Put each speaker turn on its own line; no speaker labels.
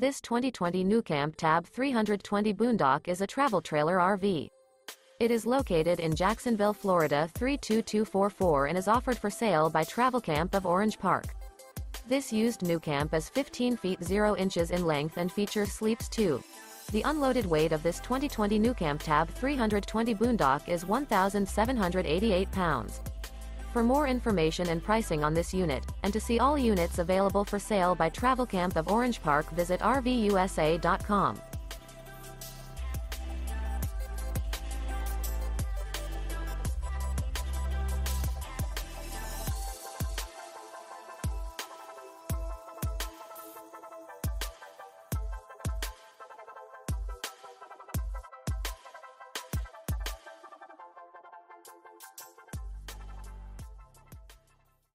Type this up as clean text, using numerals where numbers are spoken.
This 2020 NuCamp TAB 320 Boondock is a travel trailer RV. It is located in Jacksonville, Florida 32244 and is offered for sale by Travelcamp of Orange Park. This used NuCamp is 15 feet 0 inches in length and features sleeps 2. The unloaded weight of this 2020 NuCamp TAB 320 Boondock is 1,788 pounds. For more information and pricing on this unit, and to see all units available for sale by Travelcamp of Orange Park, visit RVUSA.com.